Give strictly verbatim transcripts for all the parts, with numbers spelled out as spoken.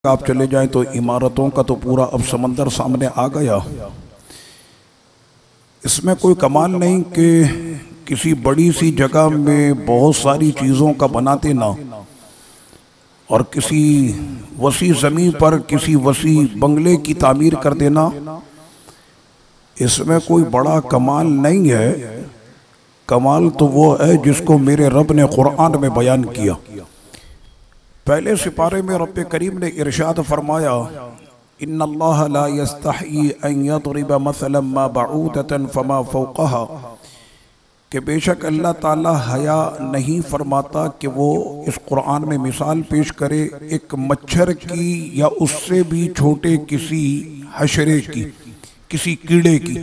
आप चले जाएं तो इमारतों का तो पूरा अब समंदर सामने आ गया। इसमें कोई कमाल नहीं कि किसी बड़ी सी जगह में बहुत सारी चीज़ों का बनाते ना, और किसी वसी ज़मीन पर किसी वसी बंगले की तामीर कर देना, इसमें कोई बड़ा कमाल नहीं है। कमाल तो वो है जिसको मेरे रब ने कुरान में बयान किया। पहले सिपारे में रब करीम ने इरशाद फरमाया, इन्नल्लाह ला यस्तही अन यदरिब मसलन मा बऊदतन फमा फौक़हा, कि बेशक अल्लाह ताला हया नहीं फरमाता कि वो इस कुरान में मिसाल पेश करे एक मच्छर की या उससे भी छोटे किसी हशरे की, किसी कीड़े की।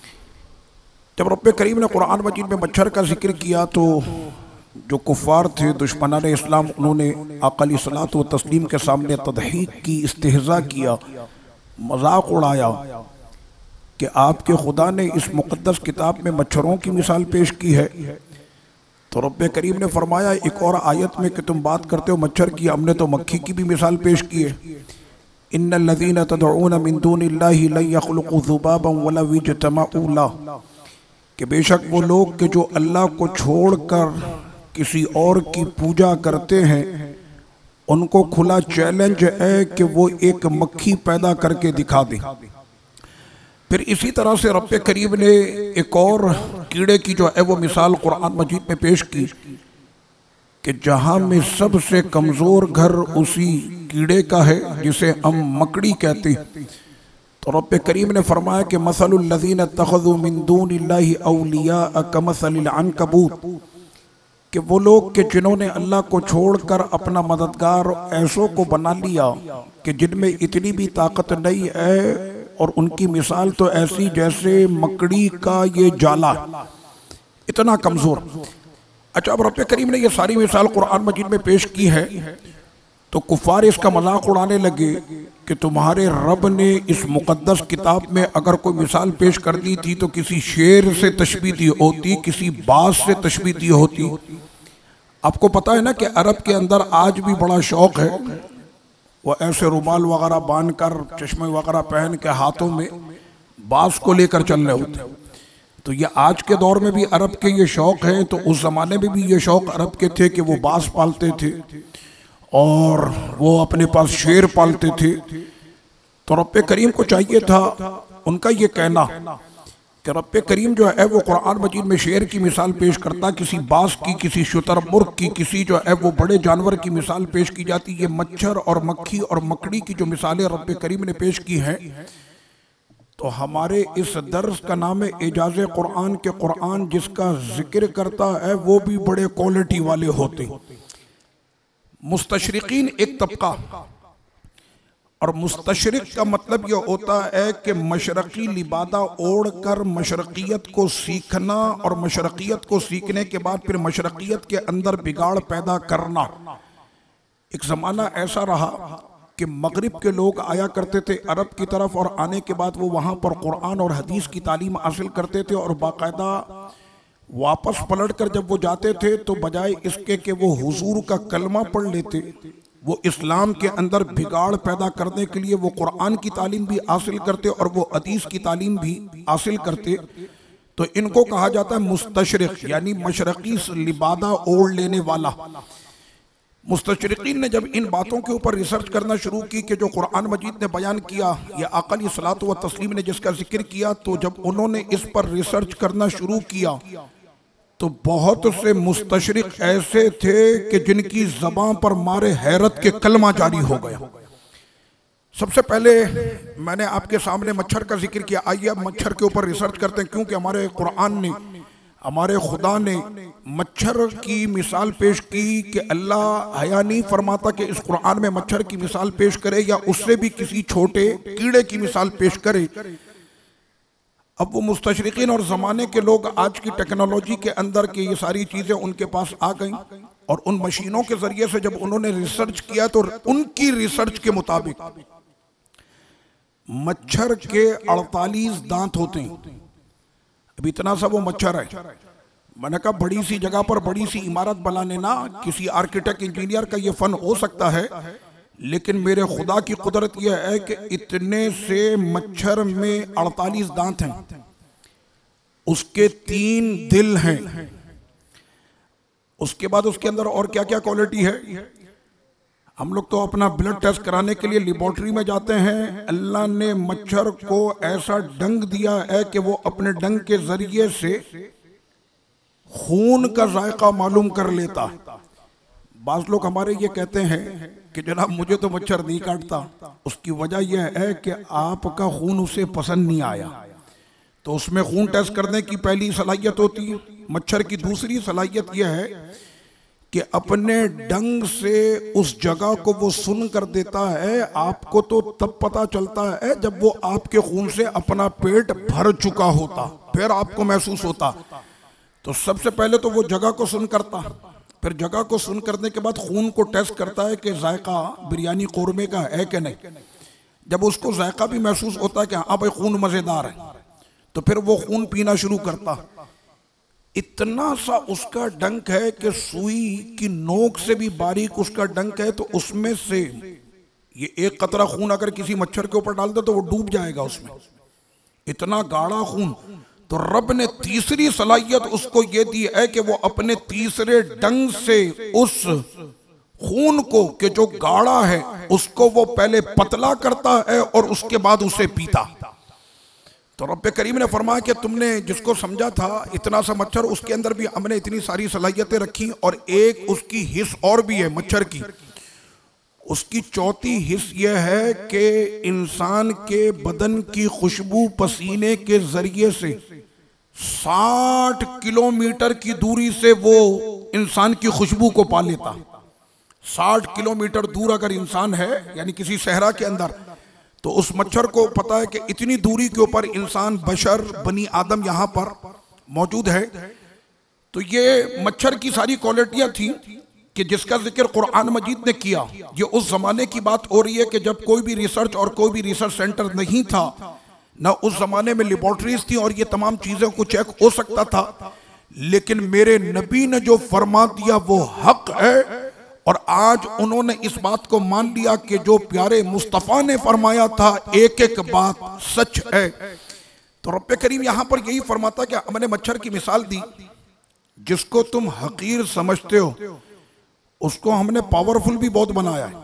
जब रब करीम ने कुरान मजीद में मच्छर का जिक्र किया तो जो कुफ़ार थे दुश्मनान इस्लाम, उन्होंने आका अलैहिस्सलातु व तस्लीम के सामने तदहीक की, इस्तेहज़ा किया, मजाक उड़ाया कि आपके खुदा ने इस मुक़द्दस किताब में मच्छरों की मिसाल पेश की है। तो रब करीम ने फरमाया एक और आयत में कि तुम बात करते हो मच्छर की, हमने तो मक्खी की भी मिसाल पेश की है। इन्नल लज़ीना तदऊना मिन दूनिल्लाहि लन यख़्लुक़ू ज़ुबाबन वलौ इज्तमऊ लह, कि बेशक वो लोग के जो अल्लाह को छोड़कर किसी और की पूजा करते हैं, उनको खुला चैलेंज है कि वो एक मक्खी पैदा करके दिखा दें। फिर इसी तरह से रब करीम ने एक और कीड़े की जो है वो मिसाल कुरान मजीद में पेश की कि जहाँ में सबसे कमज़ोर घर उसी कीड़े का है जिसे हम मकड़ी कहते हैं। तो रब करीम ने फरमाया कि मसलुल लज़ीना इत्तख़ज़ू मिन दूनिल्लाहि औलिया कमसलिल अनकबूत, कि वो लोग के जिन्होंने अल्लाह को छोड़कर अपना मददगार ऐसों को बना लिया कि जिनमें इतनी भी ताकत नहीं है, और उनकी मिसाल तो ऐसी जैसे मकड़ी का ये जाला, इतना कमज़ोर। अच्छा, अब रब करीम ने ये सारी मिसाल कुरान मजीद में पेश की है तो कुफ़ार इसका मजाक उड़ाने लगे कि तुम्हारे रब ने इस मुक़द्दस किताब में अगर कोई मिसाल पेश कर दी थी तो किसी शेर से तशबीह दी होती, किसी बाज से तशबीह दी होती। आपको पता है ना कि अरब के अंदर आज भी बड़ा शौक़ है, वो ऐसे रुमाल वगैरह बांध कर, चश्मे वगैरह पहन के हाथों में बाज को लेकर चल रहे होते। तो ये आज के दौर में भी अरब के ये शौक़ हैं, तो उस ज़माने में भी ये शौक़ अरब के थे कि वो बाज पालते थे और वो अपने पास शेर पालते थे। तो रब करीम को चाहिए था उनका ये कहना कि रब करीम जो है वो कुरान मजीद में शेर की मिसाल पेश करता, किसी बास की, किसी शुतुरमुर्ग की, किसी जो है वो बड़े जानवर की मिसाल पेश की जाती। ये मच्छर और मक्खी और मकड़ी की जो मिसालें रब करीम ने पेश की हैं, तो हमारे इस दर्स का नाम है एजाज़े कुरान, के कुरान जिसका जिक्र करता है वो भी बड़े क्वालिटी वाले होते। मुस्तशरिकीन एक तबका, और मुस्तशरिक का मतलब यह होता है कि मशरकी लिबादा ओढ़ कर मशरकियत को सीखना, और मशरकियत को सीखने के बाद फिर मशरकियत के अंदर बिगाड़ पैदा करना। एक ज़माना ऐसा रहा कि मगरिब के लोग आया करते थे अरब की तरफ, और आने के बाद वो वहाँ पर कुरान और हदीस की तालीम हासिल करते थे, और बाकायदा वापस पलट कर जब वो जाते थे तो बजाय इसके कि वो हुजूर का कलमा पढ़ लेते, वो इस्लाम के अंदर बिगाड़ पैदा करने के लिए वो कुरान की तालीम भी हासिल करते और वो हदीस की तालीम भी हासिल करते। तो इनको कहा जाता है मुस्तशरिक, यानी मशरकी लिबादा ओढ़ लेने वाला। मुस्तशरिकीन ने जब इन बातों के ऊपर रिसर्च करना शुरू की कि जो कुरान मजीद ने बयान किया, या आका अलैहिस्सलातु व तस्लीम ने जिसका जिक्र किया, तो जब उन्होंने इस पर रिसर्च करना शुरू किया तो बहुत से मुस्तशरिक ऐसे थे कि जिनकी ज़बान पर मारे हैरत के कलमा जारी हो गया। सबसे पहले मैंने आपके सामने मच्छर का जिक्र किया। आइए अब मच्छर के ऊपर रिसर्च करते हैं, क्योंकि हमारे कुरान ने, हमारे खुदा ने मच्छर की मिसाल पेश की कि अल्लाह हया नहीं फरमाता कि इस कुरान में मच्छर की मिसाल पेश करे या उससे भी किसी छोटे कीड़े की मिसाल पेश करे। अब वो मुस्तशरिकीन और ज़माने के लोग आज की टेक्नोलॉजी के अंदर की ये सारी चीज़ें उनके पास आ गई, और उन मशीनों के ज़रिए से जब उन्होंने रिसर्च किया तो उनकी रिसर्च के मुताबिक मच्छर के अड़तालीस दांत होते हैं। अब इतना सा वो मच्छर है, मैंने कहा बड़ी सी जगह पर बड़ी सी इमारत बनाने ना, किसी आर्किटेक्ट इंजीनियर का ये फन हो सकता है, लेकिन मेरे खुदा की कुदरत यह है कि इतने से मच्छर में अड़तालीस दांत हैं, उसके तीन दिल हैं, उसके बाद उसके अंदर और क्या क्या क्वालिटी है। हम लोग तो अपना ब्लड टेस्ट कराने के लिए लेबोरेटरी में जाते हैं। अल्लाह ने मच्छर को ऐसा डंक दिया है कि वो अपने डंक के जरिए से खून का जायका मालूम कर लेता। बाज लोग हमारे ये कहते हैं कि जनाब मुझे तो मच्छर नहीं काटता, उसकी वजह यह है कि आपका खून उसे पसंद नहीं आया। तो उसमें खून टेस्ट करने की पहली सलाहियत होती है। मच्छर की दूसरी सलाहियत यह है कि अपने डंग से उस जगह को वो सुन कर देता है। आपको तो तब पता चलता है जब वो आपके खून से अपना पेट भर चुका होता, फिर आपको महसूस होता। तो सबसे पहले तो वो जगह को सुन करता, फिर जगह को सुन करने के बाद खून को टेस्ट करता है कि जायका बिरयानी कौरमे का है कि नहीं। जब उसको जायका भी महसूस होता है कि हाँ भाई खून मज़ेदार है, तो फिर वो खून पीना शुरू करता। इतना सा उसका डंक है कि सुई की नोक से भी बारीक उसका डंक है। तो उसमें से ये एक कतरा खून अगर किसी मच्छर के ऊपर डाल दे तो वो डूब जाएगा उसमें, इतना गाढ़ा खून। तो रब ने तीसरी सलाहियत उसको ये दी है कि वो अपने तीसरे डंक से उस खून को कि जो गाढ़ा है उसको वो पहले पतला करता है और उसके बाद उसे पीता। तो रब्बे करीम ने फरमाया कि तुमने जिसको समझा था इतना सा मच्छर, उसके अंदर भी हमने इतनी सारी सलाहियतें रखी। और एक उसकी हिस्स और भी है मच्छर की। उसकी चौथी हिस्स यह है कि इंसान के बदन की खुशबू पसीने के जरिए से साठ किलोमीटर की दूरी से वो इंसान की खुशबू को पा लेता। साठ किलोमीटर दूर अगर इंसान है यानी किसी सहरा के अंदर, तो उस मच्छर को पता है कि इतनी दूरी के ऊपर इंसान बशर बनी आदम यहाँ पर मौजूद है। तो ये मच्छर की सारी क्वालिटियां थी कि जिसका जिक्र कुरान मजीद ने किया। ये उस जमाने की बात हो रही है कि जब कोई भी रिसर्च और कोई भी रिसर्च सेंटर नहीं था, ना उस जमाने में लेबोरेटरीज थी और ये तमाम चीजों को चेक हो सकता था। लेकिन मेरे नबी ने जो फरमा दिया वो हक है। और आज उन्होंने इस बात को मान लिया कि जो प्यारे मुस्तफ़ा ने फरमाया था एक एक बात सच है। तो रब्बे करीम यहां पर यही फरमाता कि हमने मच्छर की मिसाल दी, जिसको तुम हकीर समझते हो उसको हमने पावरफुल भी बहुत बनाया है।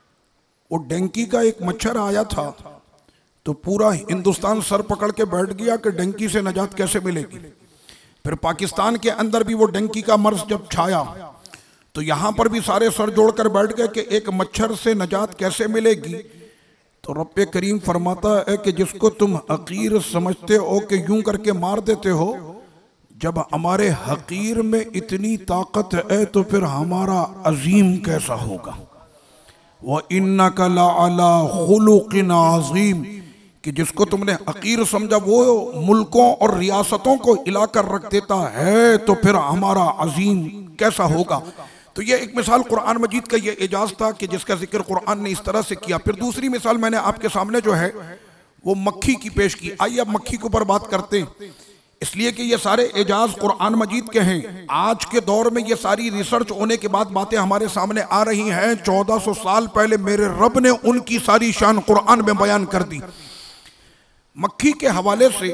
वो डेंकी का एक मच्छर आया था तो पूरा हिंदुस्तान सर पकड़ के बैठ गया कि डेंकी से नजात कैसे मिलेगी। फिर पाकिस्तान के अंदर भी वो डेंकी का मर्ज जब छाया तो यहां पर भी सारे सर जोड़कर बैठ गए कि एक मच्छर से नजात कैसे मिलेगी। तो रब्बे करीम फरमाता है कि जिसको तुम हकीर समझते हो कि यूं करके मार देते हो, जब हमारे हकीर में इतनी ताकत है तो फिर हमारा अजीम कैसा होगा। व इन्नका लअला खुलुकिन अज़ीम, कि जिसको तुमने हकीर समझा वो मुल्कों और रियासतों को हिलाकर रख देता है तो फिर हमारा अजीम कैसा होगा। तो ये एक मिसाल कुरान मजीद का ये एजाज था कि जिसका जिक्र कुरान ने इस तरह से किया। फिर दूसरी मिसाल मैंने आपके सामने जो है वो मक्खी की पेश की। आइए अब मक्खी के ऊपर बात करते हैं, इसलिए कि ये सारे एजाज कुरान मजीद के हैं। आज के दौर में ये सारी रिसर्च होने के बाद बातें हमारे सामने आ रही हैं। चौदह सौ साल पहले मेरे रब ने उनकी सारी शान कुरान में बयान कर दी। मक्खी के हवाले से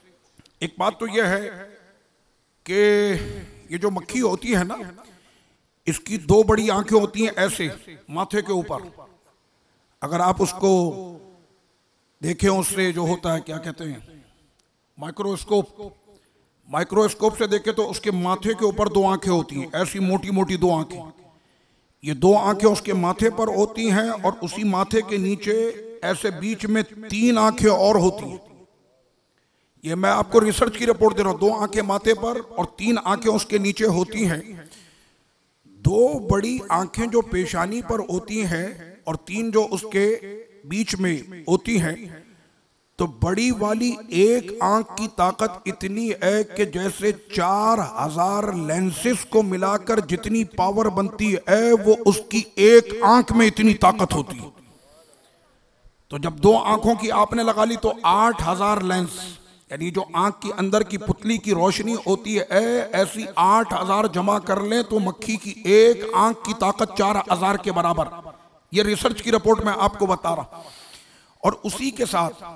एक बात तो यह है कि ये जो मक्खी होती है ना, इसकी दो बड़ी आंखें होती हैं ऐसे माथे के ऊपर। अगर आप उसको देखें उससे जो होता है क्या कहते हैं माइक्रोस्कोप, माइक्रोस्कोप से देखें तो उसके माथे के ऊपर दो आंखें होती हैं, ऐसी मोटी मोटी दो आंखें। ये दो आंखें उसके माथे पर होती हैं और उसी माथे के नीचे ऐसे बीच में तीन आंखें और होती हैं। ये मैं आपको रिसर्च की रिपोर्ट दे रहा हूं। दो आंखें माथे पर और तीन आंखें उसके नीचे होती हैं। दो बड़ी आंखें जो पेशानी पर होती हैं और तीन जो उसके बीच में होती हैं, तो बड़ी वाली एक आंख की ताकत इतनी है कि जैसे चार हजार लेंसेस को मिलाकर जितनी पावर बनती है वो उसकी एक आंख में इतनी ताकत होती है। तो जब दो आंखों की आपने लगा ली तो आठ हजार लेंस, यानी जो आंख की अंदर की पुतली की रोशनी होती है ऐसी आठ हजार जमा कर लें तो मक्खी की एक आंख की ताकत चार हजार के बराबर। ये रिसर्च की रिपोर्ट मैं आपको बता रहा। और उसी के साथ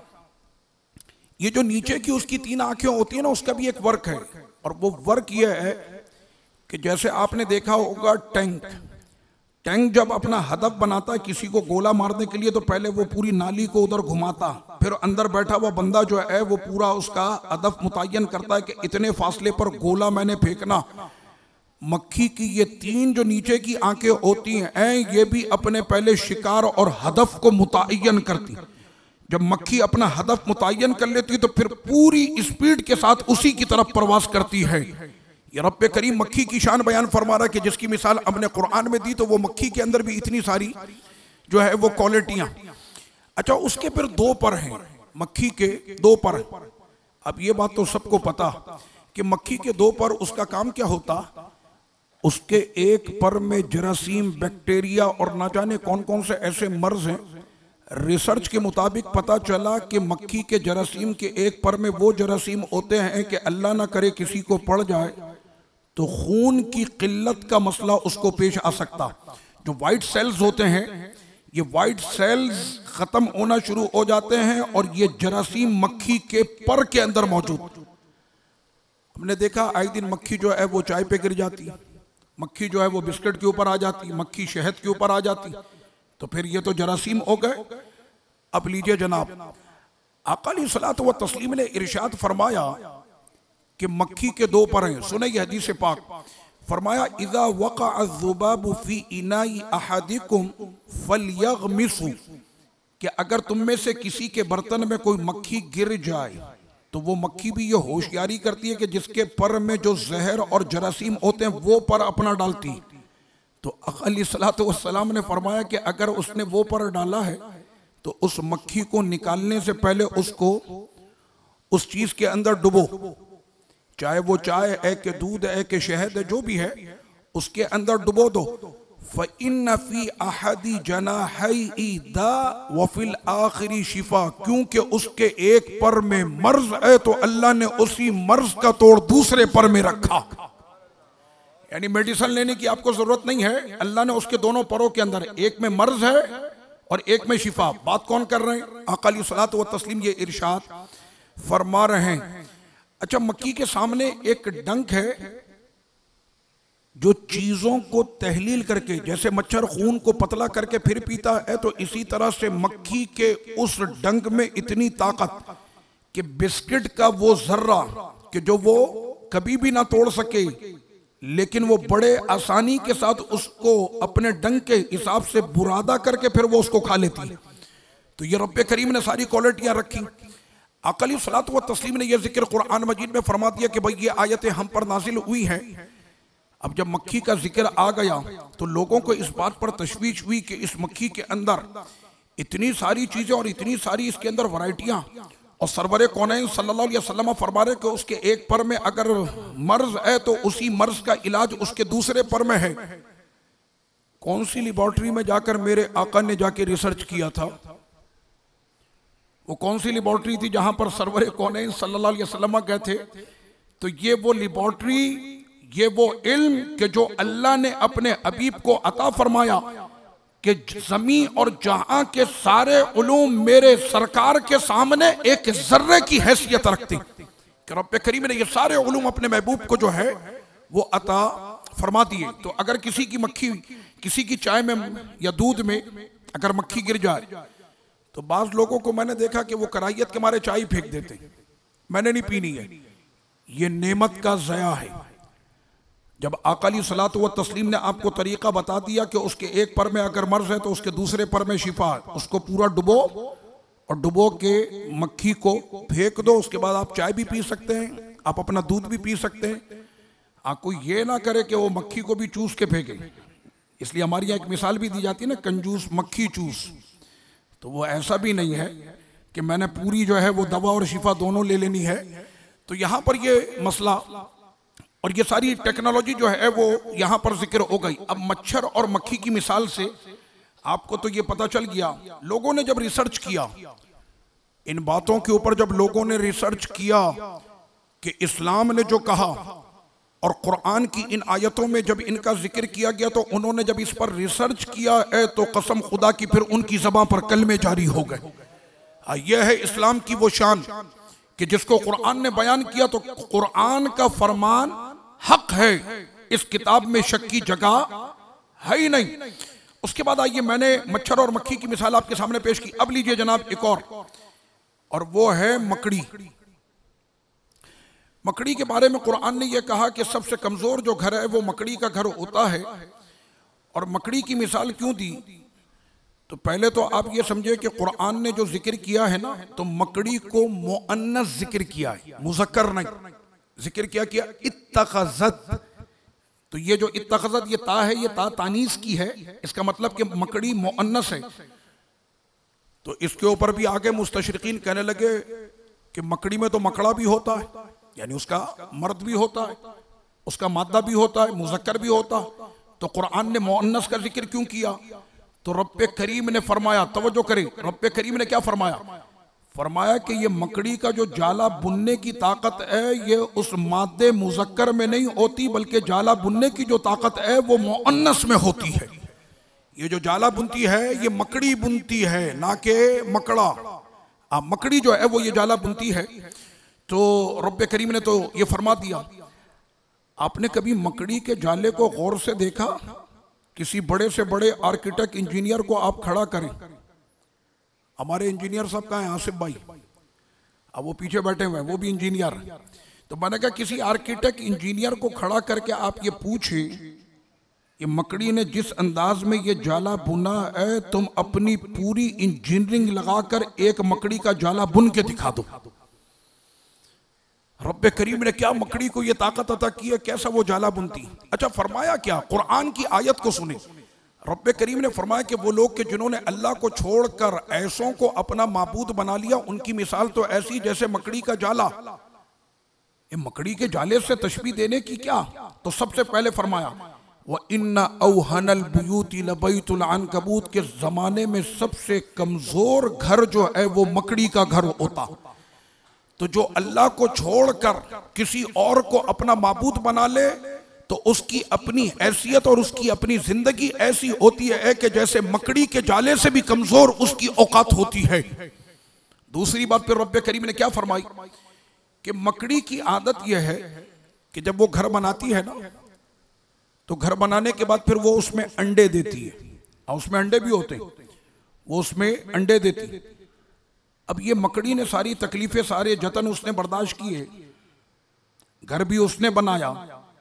ये जो नीचे की उसकी तीन आंखें होती है ना, उसका भी एक वर्क है। और वो वर्क ये है कि जैसे आपने देखा होगा टैंक टैंक जब अपना हदफ बनाता है किसी को गोला मारने के लिए, तो पहले वो पूरी नाली को उधर घुमाता, फिर अंदर बैठा हुआ बंदा जो है वो पूरा उसका हदफ मुतय्यन करता है कि इतने फासले पर गोला मैंने फेंकना। मक्खी की ये तीन जो नीचे की आंखें होती हैं, ये भी अपने पहले शिकार और हदफ को मुतय्यन करती। जब मक्खी अपना हदफ मुतय्यन कर लेती है तो फिर पूरी स्पीड के साथ उसी की तरफ प्रवास करती है। ये रब्बे करीम मक्खी की शान बयान फरमा रहा है कि जिसकी मिसाल हमने कुरान में दी, तो वो मक्खी के अंदर भी इतनी सारी जो है वो क्वालिटियां। अच्छा, उसके फिर दो पर हैं, मक्खी के दो पर। अब ये बात तो सबको पता कि मक्खी के दो पर, उसका काम क्या होता, उसके एक पर में जरासीम, बैक्टीरिया और ना जाने कौन कौन से ऐसे मर्ज हैं। रिसर्च के मुताबिक पता चला कि मक्खी के जरासीम के एक पर में वो जरासीम होते हैं कि अल्लाह ना करे किसी को पड़ जाए तो खून की किल्लत का मसला उसको पेश आ सकता। जो वाइट सेल्स होते हैं, ये वाइट सेल्स खत्म होना शुरू हो जाते हैं और ये जरासीम मक्खी के पर के अंदर मौजूद। हमने देखा आए दिन मक्खी जो है वो चाय पे गिर जाती, मक्खी जो है वो बिस्किट के ऊपर आ जाती, मक्खी शहद के ऊपर आ जाती, तो फिर ये तो जरासीम हो गए। अब लीजिए जनाब, आका अलैहिस्सलातु व तस्लीम ने इरशाद फरमाया कि मक्खी के दो पर हैं। सुने ये हदीस पाक, फरमाया इज़ा वक़अ अज़्ज़ुबाबु फ़ी इनाई अहदिकुम फ़लयग़मिसु, कि अगर तुम में से किसी के बर्तन में कोई मक्खी गिर जाए तो वो मक्खी भी ये होशियारी करती है कि जिसके पर में जो जहर और जरासीम होते हैं वो पर अपना डालती। तो अलैहिस्सलातु वस्सलाम ने फरमाया कि अगर उसने वो पर डाला है तो उस मक्खी को निकालने से पहले उसको उस चीज के अंदर डुबो, चाहे वो चाय है कि दूध है कि शहद है, जो भी है उसके अंदर डुबो दो। फ़इन्न फ़ी अहदी जनाही दा व फ़िल आखिरी शिफा, क्योंकि उसके एक पर में मर्ज है तो अल्लाह ने उसी मर्ज का तोड़ दूसरे पर में रखा। यानी मेडिसिन लेने की आपको जरूरत नहीं है, अल्लाह ने उसके दोनों परों के अंदर, एक में मर्ज है और एक में शिफा। बात कौन कर रहे हैं? आका अलैहिस्सलातु व तस्लीम ये इरशाद फरमा रहे हैं। अच्छा, मक्खी के सामने एक डंक है जो चीजों को तहलील करके, जैसे मच्छर खून को पतला करके फिर पीता है, तो इसी तरह से मक्खी के उस डंक में इतनी ताकत कि बिस्किट का वो जर्रा कि जो वो कभी भी ना तोड़ सके, लेकिन वो बड़े आसानी के साथ उसको अपने डंक के हिसाब से बुरादा करके फिर वो उसको खा लेती है। तो ये रब्बे करीम ने सारी क्वालिटियां रखी। आका अलैहिस्सलातु व तस्लीम ने यह जिक्र कुरान मजीद में फरमा दिया कि भाई ये आयतें हम पर नाजिल हुई हैं। अब जब मक्खी का जिक्र आ गया तो लोगों को इस बात पर तशवीश हुई कि इस मक्खी के अंदर इतनी सारी चीजें और इतनी सारी इसके अंदर वैरायटियां, और सरवरे कौनैन सल्लल्लाहु अलैहि वसल्लम फरमा रहे कि उसके एक पर में अगर मर्ज है तो उसी मर्ज का इलाज उसके दूसरे पर में है। कौन सी लेबोरेटरी में जाकर मेरे आका ने जाके रिसर्च किया था? वो कौन सी लेबोरेटरी थी जहां पर सरवरे कौनैन सल्लल्लाहु अलैहि वसल्लम गए थे? तो ये वो लेबोरेटरी, ये वो इल्म कि जो अल्लाह ने अपने हबीब को अता फरमाया कि जमीन और जहां के सारे उलूम मेरे सरकार के सामने एक जर्रे की हैसियत रखती कि रब्बे करीम ने ये सारे उलूम अपने महबूब को जो है वो अता फरमा दिए। तो अगर किसी की मक्खी, किसी की चाय में या दूध में अगर मक्खी गिर जाए तो बाज लोगों को मैंने देखा कि वो कराहियत के मारे चाय फेंक देते, मैंने नहीं पीनी है। ये नेमत का ज़या है। जब आका अलैहिस्सलातु व तस्लीम ने आपको तरीका बता दिया कि उसके एक पर में अगर मर्ज है तो उसके दूसरे पर में शिफा, उसको पूरा डुबो और डुबो के मक्खी को फेंक दो। उसके बाद आप चाय भी पी सकते हैं, आप अपना दूध भी पी सकते हैं। आपको ये ना करे कि वो मक्खी को भी चूस के फेंके। इसलिए हमारी यहाँ एक मिसाल भी दी जाती है ना, कंजूस मक्खी चूस। तो वो ऐसा भी नहीं है कि मैंने पूरी जो है वो दवा और शिफा दोनों ले लेनी है। तो यहाँ पर ये मसला और ये सारी टेक्नोलॉजी जो है वो यहाँ पर जिक्र हो गई। अब मच्छर और मक्खी की मिसाल से आपको तो ये पता चल गया। लोगों ने जब रिसर्च किया इन बातों के ऊपर, जब लोगों ने रिसर्च किया कि इस्लाम ने जो कहा और कुरान की इन आयतों में जब इनका जिक्र किया गया तो उन्होंने जब इस पर रिसर्च किया है तो कसम खुदा की फिर उनकी ज़बान पर कलमे जारी हो गए। यह है इस्लाम की वो शान कि जिसको कुरान ने बयान किया तो कुरान का फरमान हक है, इस किताब में शक की जगह है ही नहीं। उसके बाद आइए, मैंने मच्छर और मक्खी की मिसाल आपके सामने पेश की। अब लीजिए जनाब एक और, और वो है मकड़ी। मकड़ी के बारे में कुरान ने यह कहा कि सबसे कमजोर जो घर है वो मकड़ी का घर होता है। और मकड़ी की मिसाल क्यों दी? तो पहले तो आप ये समझे कि कुरान ने जो जिक्र किया है ना, तो मकड़ी को मुअन्नस जिक्र किया है, मुज़क्कर नहीं जिक्र किया किया इत्तखज़त। तो ये जो इत्तखज़त, ये ता है, ये ता तानीस की है, इसका मतलब कि मकड़ी मुअन्नस है। तो इसके ऊपर भी आगे मुस्तशरिकीन कहने लगे कि मकड़ी में तो मकड़ा भी होता है, यानी उसका मर्द भी होता है, उसका मादा भी होता है, मुज़क्कर भी होता है। तो कुरान ने मुअन्नस का जिक्र क्यों किया? तो रब्बे करीम ने फरमाया, तवज्जो करें, रब्बे करीम ने क्या फरमाया? फरमाया कि ये मकड़ी का जो जाला बुनने की ताकत है ये उस मादे मुज़क्कर में नहीं होती, बल्कि जाला बुनने की जो ताकत है वो मुअन्नस में होती है। ये जो जाला बुनती है ये मकड़ी बुनती है, ना कि मकड़ा। आ, मकड़ी जो है वो ये जाला बुनती है। तो रब्बे करीम ने तो ये फरमा दिया। आपने कभी मकड़ी के जाले को गौर से देखा? किसी बड़े से बड़े आर्किटेक्ट इंजीनियर को आप खड़ा करें, हमारे इंजीनियर साहब कहाँ हैं? आसिफ भाई, अब वो पीछे बैठे हुए हैं, वो भी इंजीनियर। तो मैंने कहा किसी आर्किटेक्ट इंजीनियर को खड़ा करके आप ये पूछे, ये मकड़ी ने जिस अंदाज में ये जाला बुना है, तुम अपनी पूरी इंजीनियरिंग लगाकर एक मकड़ी का जाला बुन के दिखा दो। रब्बे करीम ने क्या मकड़ी को ये ताकत अता की है, कैसा वो जाला बुनती। अच्छा, फरमाया क्या? कुरान की आयत को सुने। रब्बे करीम ने फरमाया कि वो लोग के जिन्होंने अल्लाह को छोड़कर ऐसों को अपना माबूद बना लिया, उनकी मिसाल तो ऐसी जैसे मकड़ी का जाला। ये मकड़ी के जाले से तशबीह देने की क्या? तो सबसे पहले फरमाया व इन्ना औहनल बुयूति लबैतुल अनकबूत के जमाने में सबसे कमजोर घर जो है वो मकड़ी का घर होता। तो जो अल्लाह को छोड़कर किसी और को अपना माबूद बना ले तो उसकी अपनी हैसियत और उसकी अपनी जिंदगी ऐसी होती है कि जैसे मकड़ी के जाले से भी कमजोर उसकी औकात होती है। दूसरी बात फिर रब्बे करीम ने क्या फरमाई कि मकड़ी की आदत यह है कि जब वो घर बनाती है ना, तो घर बनाने के बाद फिर वो उसमें अंडे देती है, और उसमें अंडे भी होते हैं, वो उसमें अंडे देती है। अब ये मकड़ी ने सारी तकलीफें, सारे जतन उसने बर्दाश्त किए, घर भी उसने बनाया।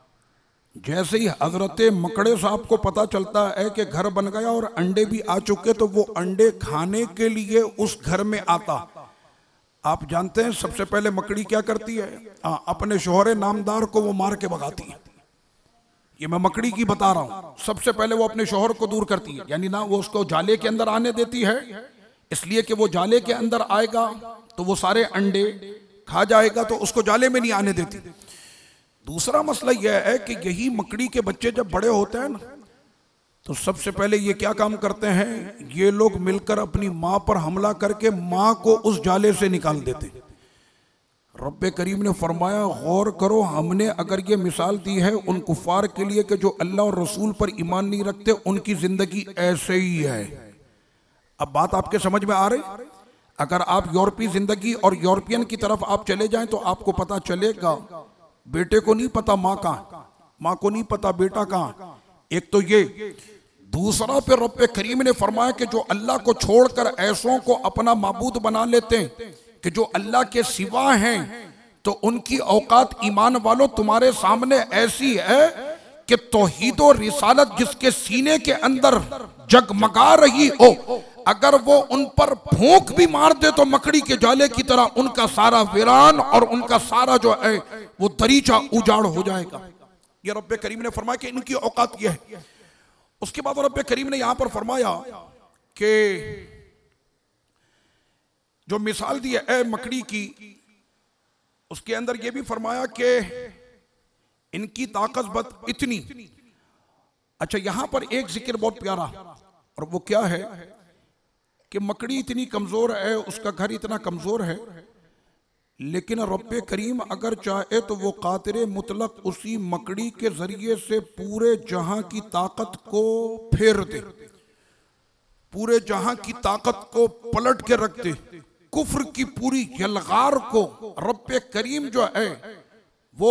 जैसे ही हजरत मकड़े साहब को पता चलता है कि घर बन गया और अंडे भी आ चुके, तो वो अंडे खाने के लिए उस घर में आता। आप जानते हैं सबसे पहले मकड़ी क्या करती है? आ, अपने शोहरे नामदार को वो मार के भगाती है। ये मैं मकड़ी की बता रहा हूं। सबसे पहले वो अपने शोहर को दूर करती है, यानी ना वो उसको जाले के अंदर आने देती है, इसलिए कि वो जाले के अंदर आएगा तो वो सारे अंडे खा जाएगा, तो उसको जाले में नहीं आने देती। दूसरा मसला यह है कि यही मकड़ी के बच्चे जब बड़े होते हैं ना, तो सबसे पहले ये क्या काम करते हैं, ये लोग मिलकर अपनी माँ पर हमला करके माँ को उस जाले से निकाल देते। रब्बे करीम ने फरमाया गौर करो, हमने अगर ये मिसाल दी है उन कुफार के लिए कि जो अल्लाह और रसूल पर ईमान नहीं रखते, उनकी जिंदगी ऐसे ही है। अब बात आपके समझ में आ रही? अगर आप यूरोपीय जिंदगी और यूरोपियन की तरफ आप चले जाएं तो आपको पता चलेगा बेटे को नहीं पता माँ कहाँ, माँ को नहीं पता बेटा कहाँ। एक तो ये, दूसरा पे रब्बे करीम ने फरमाया कि जो अल्लाह को छोड़कर ऐसों को अपना माबूद बना लेते हैं कि जो अल्लाह के सिवा हैं, तो उनकी औकात ईमान वालों तुम्हारे सामने ऐसी है कि तौहीद और रिसालत जिसके सीने के अंदर जगमगा रही हो, अगर वो उन पर भूख भी मार दे तो मकड़ी के जाले की तरह उनका सारा वीरान और उनका सारा जो है वो दरीचा उजाड़ हो जाएगा। ये रब्बे करीम ने फरमाया कि इनकी औकात ये है। उसके बाद रब्बे करीम ने यहां पर फरमाया कि जो मिसाल दी है मकड़ी की, उसके अंदर यह भी फरमाया कि इनकी ताकत बत इतनी। अच्छा, यहां पर एक जिक्र बहुत प्यारा, और वो क्या है कि मकड़ी इतनी कमजोर है, उसका घर इतना कमजोर है, लेकिन रब्बे करीम अगर चाहे तो वो कादिर मुतलक उसी मकड़ी के जरिए से पूरे जहां की ताकत को फेर दे, पूरे जहां की ताकत को पलट के रख दे, कुफ्र की पूरी यलगार को रब्बे करीम जो है वो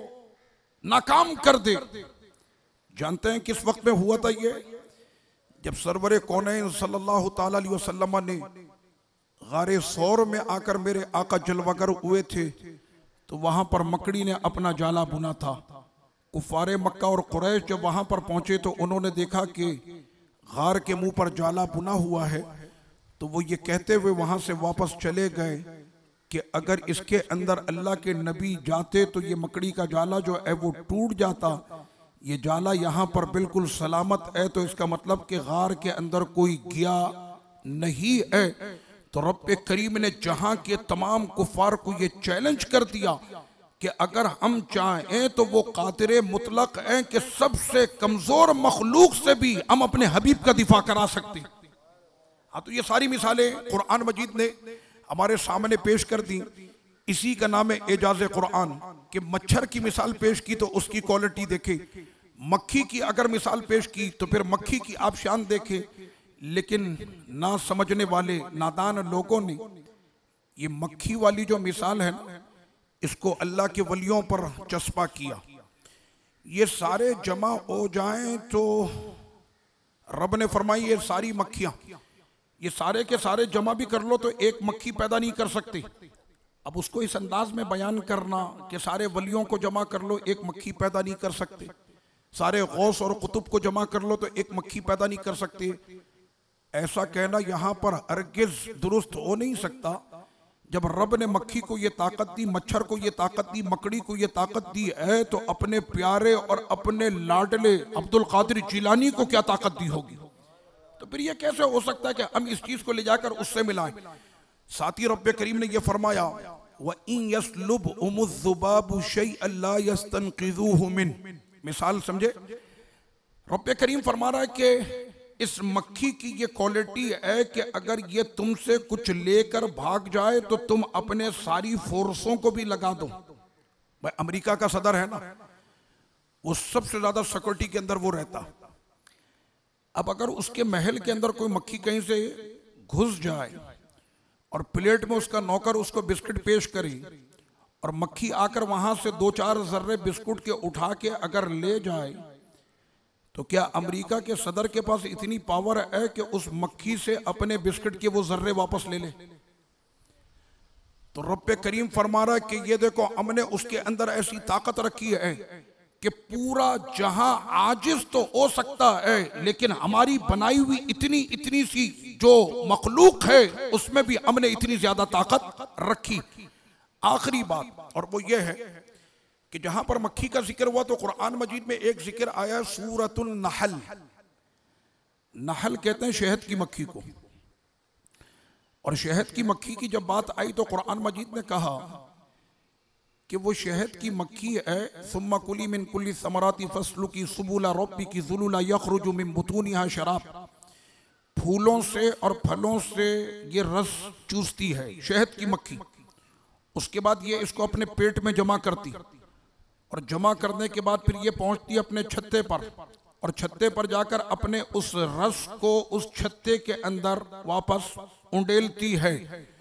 नाकाम कर दे। जानते हैं किस वक्त में हुआ था ये? जब सरवरे कौनैन सल्लल्लाहु ताला अलैहि वसल्लम ने गारे सौर में आकर मेरे आका जलवागर हुए थे तो वहां पर मकड़ी ने अपना जाला बुना था। कुफारे मक्का और कुरैश जब वहां पर पहुंचे तो उन्होंने देखा कि गार के मुंह पर जाला बुना हुआ है, तो वो ये कहते हुए वहां से वापस चले गए कि अगर इसके अंदर अल्लाह के नबी जाते तो ये मकड़ी का जाला जो है वो टूट जाता, ये जाला यहाँ पर बिल्कुल सलामत है, तो इसका मतलब कि गार के अंदर कोई गया नहीं है। तो रब्बे करीम ने जहां के तमाम कुफार को ये चैलेंज कर दिया कि अगर हम चाहें तो वो कादिर मुतलक हैं कि सबसे कमजोर मखलूक से भी हम अपने हबीब का दिफा करा सकते। हाँ, तो ये सारी मिसालें कुरान मजीद ने हमारे सामने पेश कर दी। इसी का नाम है एजाज कुरान कि मच्छर की मिसाल पेश की तो उसकी क्वालिटी देखे, मक्खी की अगर मिसाल पेश की तो फिर मक्खी की आप शान देखे। लेकिन ना समझने वाले नादान लोगों ने ये मक्खी वाली जो मिसाल है ना, इसको अल्लाह के वलियों पर चस्पा किया। ये सारे जमा हो जाएं तो रब ने फरमाई ये सारी मक्खियां, ये सारे के सारे जमा भी कर लो तो एक मक्खी पैदा नहीं कर सकती। अब उसको इस अंदाज में बयान करना कि सारे वलियों को जमा कर लो एक मक्खी पैदा नहीं कर सकते, सारे गौस और कुतुब को जमा कर लो तो एक मक्खी पैदा नहीं कर सकते, ऐसा कहना यहाँ पर हरगिज दुरुस्त हो नहीं सकता। जब रब ने मक्खी को ये ताकत दी, मच्छर को ये ताकत दी, मकड़ी को ये ताकत दी है, तो अपने प्यारे और अपने लाडले अब्दुल कादिर जिलानी को क्या ताकत दी होगी? तो फिर ये कैसे हो सकता है कि हम इस चीज को ले जाकर उससे मिलाएं? साथ ही रब्बे करीम ने ये फरमाया व इन यस्लुबहुमुज़्ज़ुबाबु शैअन ला यस्तनक़िज़ूहु मिन। मिसाल समझे? रब्बे करीम फरमा रहा है कि इस मक्खी की ये क्वालिटी है कि अगर ये तुमसे कुछ लेकर भाग जाए तो तुम अपने सारी फोर्सों को भी लगा दो। भाई अमेरिका का सदर है ना, वो सबसे ज्यादा सिक्योरिटी के अंदर वो रहता। अब अगर उसके महल के अंदर कोई मक्खी कहीं से घुस जाए और प्लेट में उसका नौकर उसको बिस्किट पेश करे और मक्खी आकर वहां से दो चार जर्रे बिस्कुट के उठा के अगर ले जाए, तो क्या अमेरिका के सदर के पास इतनी पावर है कि उस मक्खी से अपने बिस्किट के वो जर्रे वापस ले ले? तो रब्बे करीम फरमा रहा है कि ये देखो हमने उसके अंदर ऐसी ताकत रखी है कि पूरा जहां आजिज तो हो सकता है, लेकिन हमारी बनाई हुई इतनी इतनी सी जो मखलूक है उसमें भी हमने इतनी ज्यादा ताकत रखी। आखिरी बात और वो ये है कि जहां पर मक्खी का जिक्र हुआ तो कुरान मजीद में एक जिक्र आया सूरतुल नहल। नहल कहते हैं शहद की मक्खी को, और शहद की मक्खी की जब बात आई तो कुरान मजीद ने कहा कि वो शहद की मक्खी है। सुम्मा कुली मिन कुल्ली समराती फस्लुकी सुबुला रब्बिकी ज़ुलुला यखरुजु मिन बुतूनिहा शराब। फूलों से और फलों से ये रस चूसती है शहद की मक्खी। उसके बाद ये इसको अपने पेट में जमा करती, और जमा करने के बाद फिर ये पहुंचती अपने छत्ते पर, और छत्ते पर जाकर अपने उस रस को उस छत्ते के अंदर वापस उंडेलती है।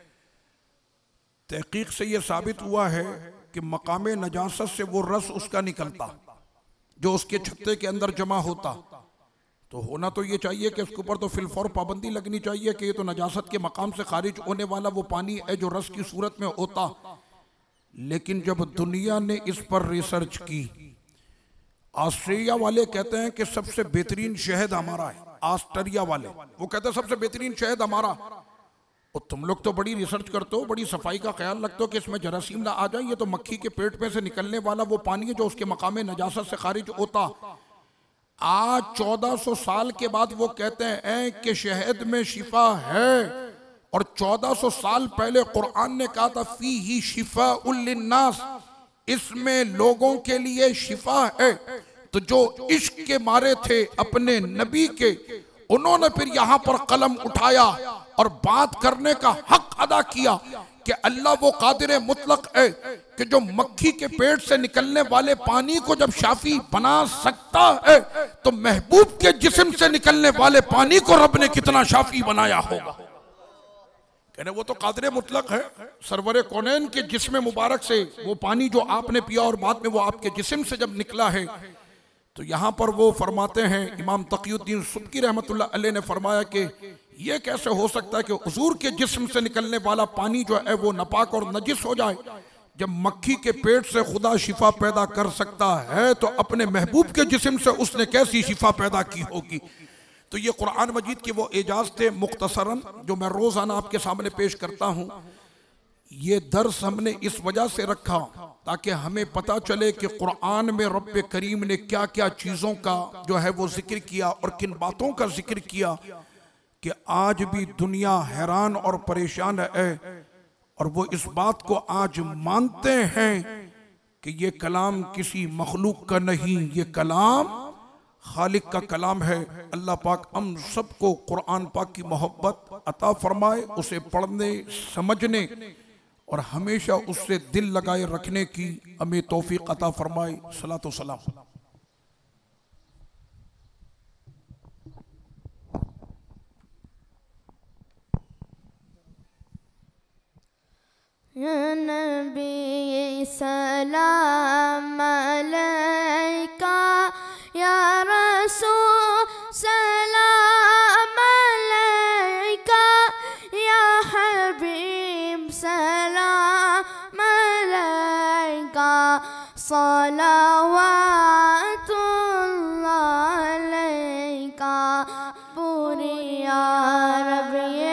तहकीक से ये साबित हुआ है कि मकामे नजासत से वो रस उसका निकलता जो उसके छत्ते के अंदर जमा होता। तो होना तो ये चाहिए कि उसके ऊपर तो फिलफौर पाबंदी लगनी चाहिए कि ये तो नजासत के मकाम से खारिज होने वाला वो पानी है जो रस की सूरत में होता। लेकिन जब दुनिया ने इस पर रिसर्च की, ऑस्ट्रेलिया वाले कहते हैं कि सबसे बेहतरीन शहद हमारा है। ऑस्ट्रेलिया वाले वो कहते हैं सबसे बेहतरीन शहद हमारा। और तुम लोग तो बड़ी रिसर्च करते हो, बड़ी सफाई का ख्याल रखते हो कि इसमें जरासीम ना आ जाए। ये तो मक्खी के पेट में से निकलने वाला वो पानी है जो उसके मकामे नजासत से खारिज होता। आज चौदह सौ साल के बाद वो कहते हैं कि शहद में शिफा है, और चौदह सौ साल पहले कुरान ने कहा था फी ही शिफा उल लिन्नास, इसमें लोगों के लिए शिफा है। तो जो इश्क के मारे थे अपने नबी के, उन्होंने फिर यहाँ पर कलम उठाया और बात करने का हक अदा किया कि अल्लाह वो कादिर मुतलक है कि जो मक्खी के पेट से निकलने वाले पानी को जब शाफी बना सकता है तो महबूब के जिस्म से निकलने वाले पानी को रब ने कितना शाफी बनाया होगा। कहने वो तो कादिर मुतलक है, सरवरे कौनैन के जिस्म मुबारक से वो पानी जो आपने पिया और बाद में वो आपके जिस्म से जब निकला है, तो यहाँ पर वो फरमाते हैं, इमाम तक़ियुद्दीन सुब्की रहमतुल्लाह अलैह ने फरमाया कि ये कैसे हो सकता है कि हुजूर के जिस्म से निकलने वाला पानी जो है वो नापाक और नजिस हो जाए। जब मक्खी के पेट से खुदा शिफा पैदा कर सकता है तो अपने महबूब के जिस्म से उसने कैसी शिफा पैदा की होगी। तो ये कुरान मजीद के वो एजाज थे मुख्तसरन जो मैं रोजाना आपके सामने पेश करता हूँ। ये दर्स हमने इस वजह से रखा ताकि हमें पता चले कि कुरान में रब्बे करीम ने क्या क्या चीज़ों का जो है वो जिक्र किया और किन बातों का जिक्र किया कि आज भी दुनिया हैरान और परेशान है और वो इस बात को आज मानते हैं कि ये कलाम किसी मखलूक का नहीं, ये कलाम खालिक का कलाम है। अल्लाह पाक हम सबको कुरान पाक की मोहब्बत अता फरमाए, उसे पढ़ने समझने और हमेशा उससे दिल लगाए रखने की हमें तौफीक अता फरमाए। सलात व सलाम। या नबी सलाम अलैका, या रसूल सलाम अलैका, या हबीब सलाम अलैका, सलावातुल्लाह अलैका। पूरी या रब ये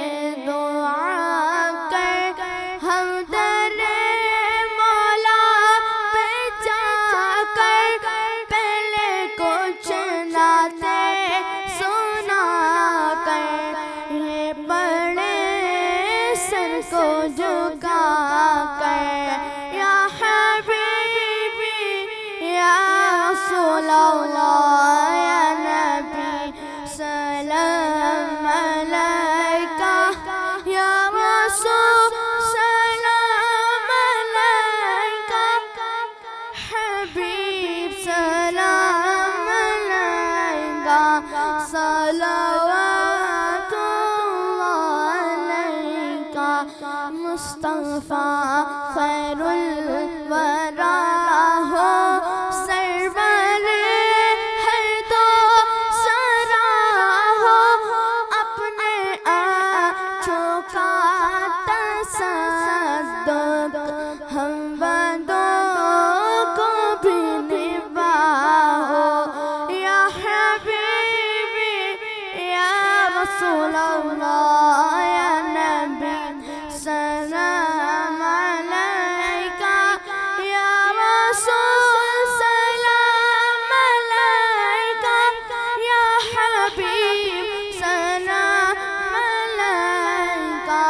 मुस्तफा खैरुल वरा हो, सरवर है तो सरा हो, अपने आँखों का तसद्दुक हम बंदों को भी निभाओ। या हबीबी या रसूल अल्लाह, या नबी सलाम अलैका, या रसूल सलाम अलैका, या हबीब सलाम अलैका,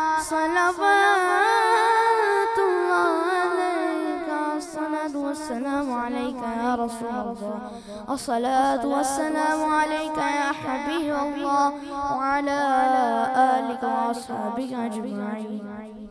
सलावतुल्लाह अलैका। अस्सलातु वस्सलामु अलैका या रसूल अल्लाह, अस्सलातु वस्सलामु अलैका या हबीब अल्लाह, व अला आलिका व अस्हाबिका अजमाईन।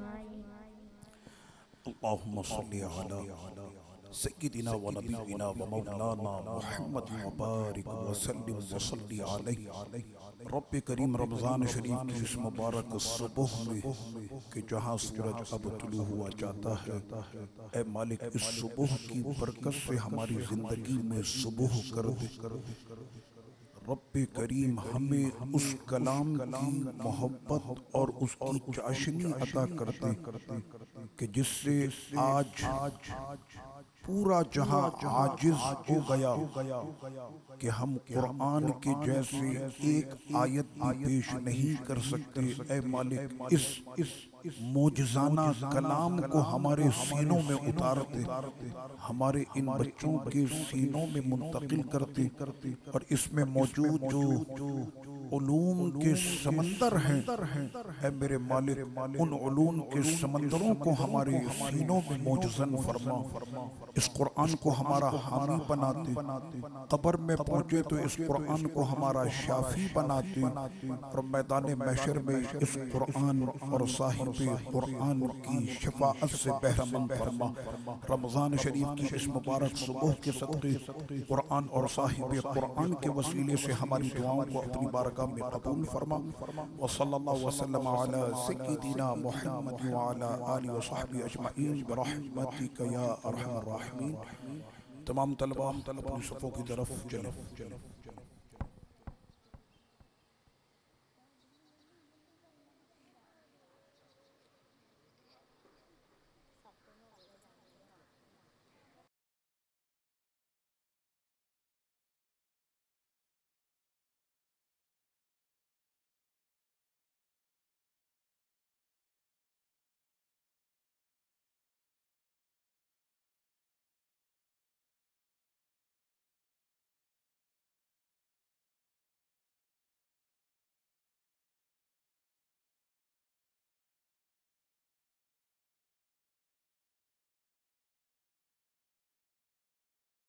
अल्लाहुम्मा सल्ली अला सय्यिदिना व नबीना व मौलाना मुहम्मद व बारिक व सल्लिम व सल्ली अलैहि। रब्बे करीम रमज़ान शरीफ की इस मुबारक सुबह में कि जहाँ सूरज अब तुलू हुआ जाता है, ऐ मालिक इस सुबह की बरकत से हमारी जिंदगी में सुबह कर दे। रब्बे करीम हमें उस कलाम की मोहब्बत और उसकी चाशनी अता करते कि जिससे आज पूरा जहां आजिज हो गया कि हम कुरान के जैसे एक आयत भी पेश नहीं कर सकते। ऐ मालिक इस इस मोजज़ाना कलाम को हमारे सीनों में उतारते, हमारे इन बच्चों के सीनों में मुंतकिल करते और इसमें मौजूद जो उलूम के समंदर हैं, ऐ मेरे मालिक उन उलूम के समंदरों को हमारे सीनों में मौजज़न फरमा। इस कुरान को हमारा हामी बनाते, कब्र में पहुँचे तो इस कुरान को हमारा शाफी बनाते, और मैदान महशर में इस कुरान और साहिब कुरान की शफाअत से बहरमंद फरमा। रमज़ान शरीफ की इस मुबारक सुबह के सदक़े कुरान और साहिब कुरान के वसीले से हमारी दुआओं को अपनी बारगाह में कबूल फरमा। व सल्लल्लाहु वसल्लम अला सय्यिदिना मुहम्मद व अला आलिहि व सहबिहि अजमईन बिरहमतिका या अरहमर राहिमीन। तमाम तलबा अपनी सफ़ों की तरफ चले।